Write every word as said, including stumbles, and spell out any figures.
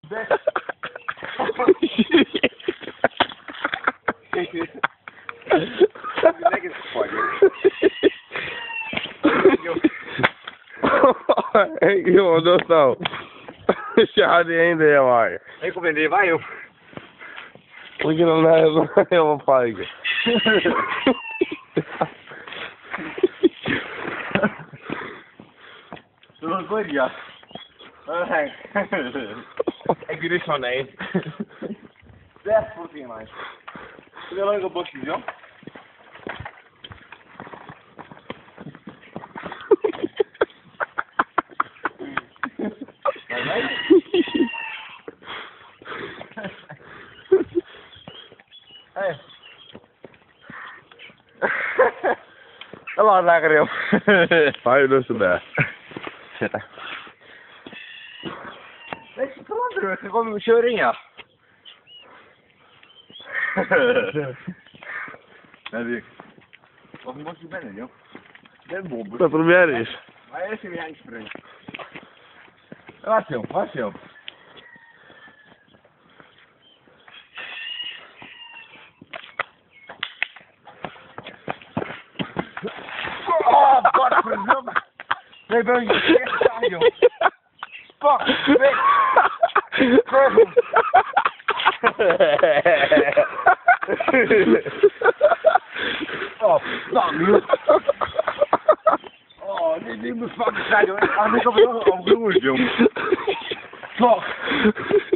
Best. Lekker gepakt. Hey, joh, dat is nou. Ja, die ene helemaal. Ik kom in de waai op. Moet je dan helemaal, helemaal pijken. Dat was goed, ja. Ik doe dit van één. Best voor tien, man. Ik wil leuke bosjes, joh. Hey. Dat was lekker, joh. Vijf dus erbij. Zitten. Wees je te lang terug, ik kom met mijn shirt in, ja. Ja, dik. Wat een bosje ben je, joh? Ben bom. Dat probeer is. Maar eerst in je eind springen. Waar is joh? Waar is joh? Oh, godverdomme! Nee, ben je echt staan, joh. Fuck, weg! Terug! Oh, fuck, joh. Oh, dit moet fucking zijn, joh. Ik ga niet op het oog, joh. Fuck!